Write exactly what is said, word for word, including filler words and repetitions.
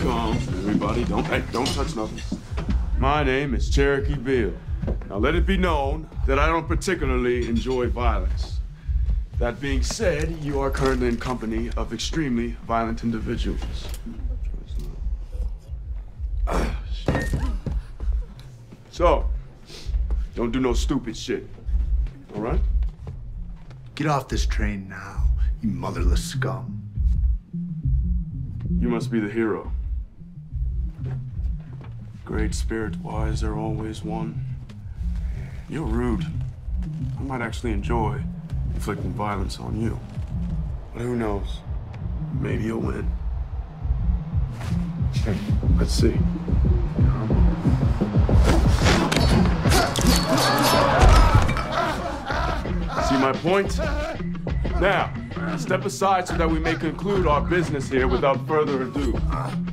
calm, everybody. Don't, hey, don't touch nothing. My name is Cherokee Bill. Now let it be known that I don't particularly enjoy violence. That being said, you are currently in company of extremely violent individuals. So, don't do no stupid shit, all right? Get off this train now, you motherless scum. You must be the hero. Great spirit wise, there always one. You're rude. I might actually enjoy inflicting violence on you. But who knows? Maybe you'll win. Let's see. See my point? Now, step aside so that we may conclude our business here without further ado.